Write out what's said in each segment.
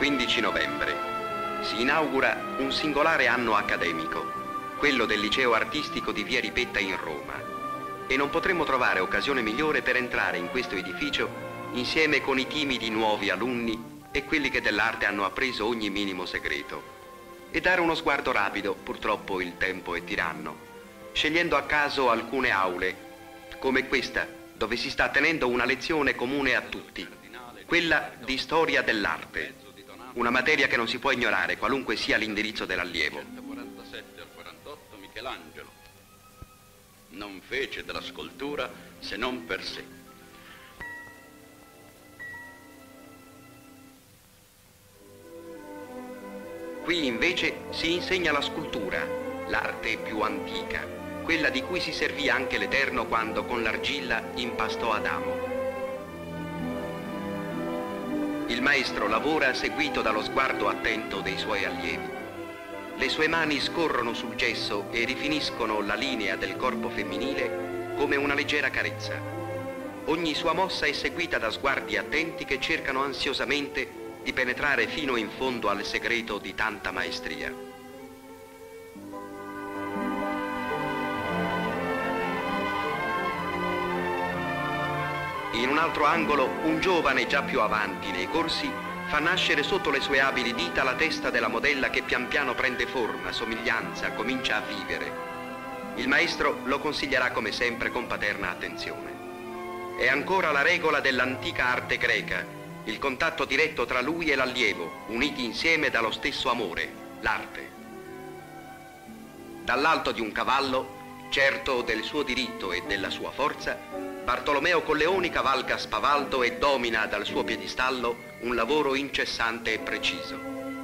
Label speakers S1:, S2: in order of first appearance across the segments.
S1: 15 novembre. Si inaugura un singolare anno accademico, quello del liceo artistico di Via Ripetta in Roma. E non potremmo trovare occasione migliore per entrare in questo edificio insieme con i timidi nuovi alunni e quelli che dell'arte hanno appreso ogni minimo segreto. E dare uno sguardo rapido, purtroppo il tempo è tiranno, scegliendo a caso alcune aule, come questa, dove si sta tenendo una lezione comune a tutti, quella di storia dell'arte. Una materia che non si può ignorare, qualunque sia l'indirizzo dell'allievo.
S2: 147 al 48 Michelangelo non fece della scultura se non per sé.
S1: Qui invece si insegna la scultura, l'arte più antica, quella di cui si servì anche l'Eterno quando con l'argilla impastò Adamo. Il maestro lavora seguito dallo sguardo attento dei suoi allievi. Le sue mani scorrono sul gesso e rifiniscono la linea del corpo femminile come una leggera carezza. Ogni sua mossa è seguita da sguardi attenti che cercano ansiosamente di penetrare fino in fondo al segreto di tanta maestria. In un altro angolo, un giovane già più avanti nei corsi fa nascere sotto le sue abili dita la testa della modella che pian piano prende forma, somiglianza, comincia a vivere. Il maestro lo consiglierà come sempre con paterna attenzione. È ancora la regola dell'antica arte greca, il contatto diretto tra lui e l'allievo, uniti insieme dallo stesso amore, l'arte. Dall'alto di un cavallo, certo del suo diritto e della sua forza, Bartolomeo Colleoni cavalca spavaldo e domina dal suo piedistallo un lavoro incessante e preciso.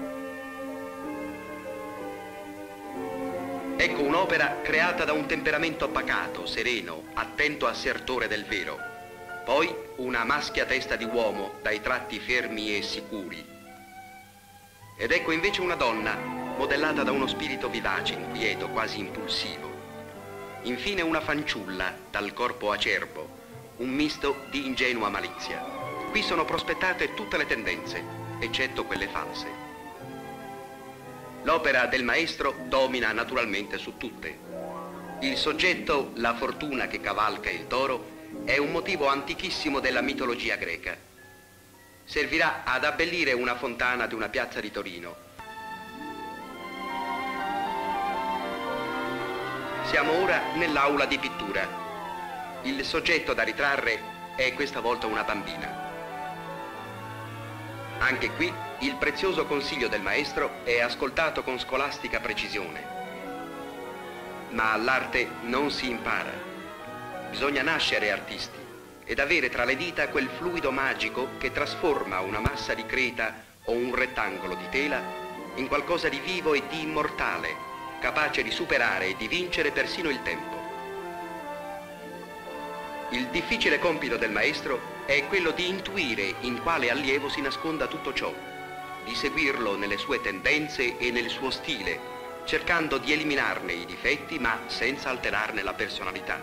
S1: Ecco un'opera creata da un temperamento pacato, sereno, attento assertore del vero. Poi una maschia testa di uomo dai tratti fermi e sicuri. Ed ecco invece una donna modellata da uno spirito vivace, inquieto, quasi impulsivo. Infine una fanciulla dal corpo acerbo, un misto di ingenua malizia. Qui sono prospettate tutte le tendenze, eccetto quelle false. L'opera del maestro domina naturalmente su tutte. Il soggetto, la fortuna che cavalca il toro, è un motivo antichissimo della mitologia greca. Servirà ad abbellire una fontana di una piazza di Torino. Siamo ora nell'aula di pittura. Il soggetto da ritrarre è questa volta una bambina. Anche qui il prezioso consiglio del maestro è ascoltato con scolastica precisione. Ma all'arte non si impara. Bisogna nascere artisti ed avere tra le dita quel fluido magico che trasforma una massa di creta o un rettangolo di tela in qualcosa di vivo e di immortale, capace di superare e di vincere persino il tempo. Il difficile compito del maestro è quello di intuire in quale allievo si nasconda tutto ciò, di seguirlo nelle sue tendenze e nel suo stile, cercando di eliminarne i difetti ma senza alterarne la personalità.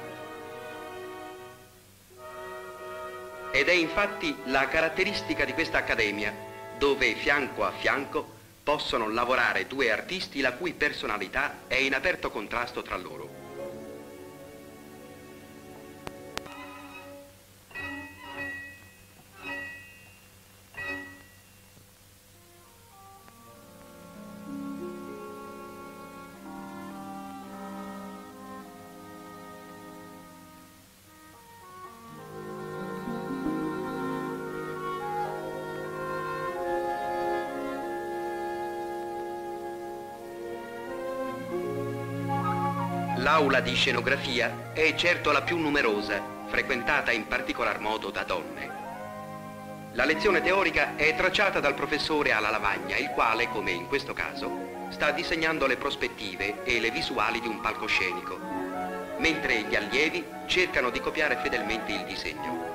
S1: Ed è infatti la caratteristica di questa accademia, dove fianco a fianco possono lavorare due artisti la cui personalità è in aperto contrasto tra loro. L'aula di scenografia è certo la più numerosa, frequentata in particolar modo da donne. La lezione teorica è tracciata dal professore alla lavagna, il quale, come in questo caso, sta disegnando le prospettive e le visuali di un palcoscenico, mentre gli allievi cercano di copiare fedelmente il disegno.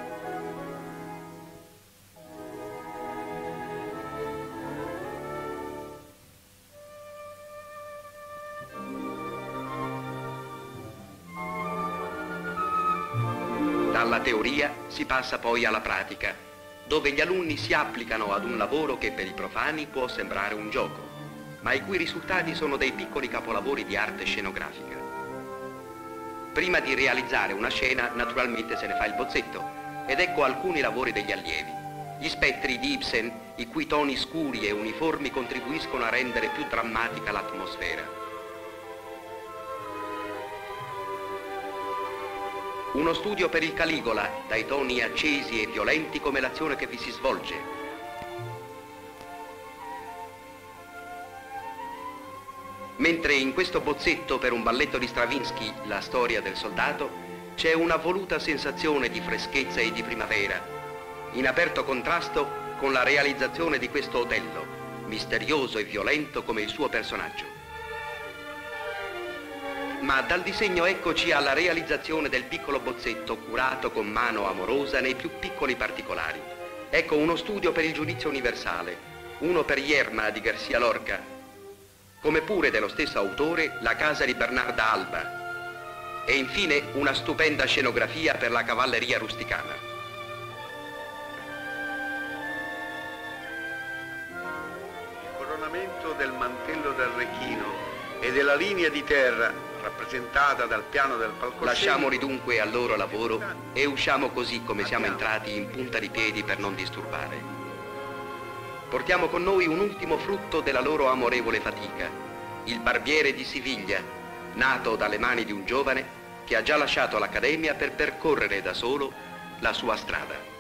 S1: Dalla teoria si passa poi alla pratica, dove gli alunni si applicano ad un lavoro che per i profani può sembrare un gioco, ma i cui risultati sono dei piccoli capolavori di arte scenografica. Prima di realizzare una scena, naturalmente se ne fa il bozzetto, ed ecco alcuni lavori degli allievi. Gli spettri di Ibsen, i cui toni scuri e uniformi contribuiscono a rendere più drammatica l'atmosfera. Uno studio per il Caligola, dai toni accesi e violenti come l'azione che vi si svolge. Mentre in questo bozzetto per un balletto di Stravinsky, La storia del soldato, c'è una voluta sensazione di freschezza e di primavera, in aperto contrasto con la realizzazione di questo Otello, misterioso e violento come il suo personaggio. Ma dal disegno eccoci alla realizzazione del piccolo bozzetto curato con mano amorosa nei più piccoli particolari. Ecco uno studio per il giudizio universale, uno per Yerma di Garcia Lorca, come pure dello stesso autore La casa di Bernarda Alba, e infine una stupenda scenografia per la cavalleria rusticana.
S3: Del mantello d'Arrechino e della linea di terra rappresentata dal piano del palcoscenico.
S1: Lasciamoli dunque al loro lavoro e usciamo così come siamo entrati, in punta di piedi per non disturbare. Portiamo con noi un ultimo frutto della loro amorevole fatica, il barbiere di Siviglia, nato dalle mani di un giovane che ha già lasciato l'accademia per percorrere da solo la sua strada.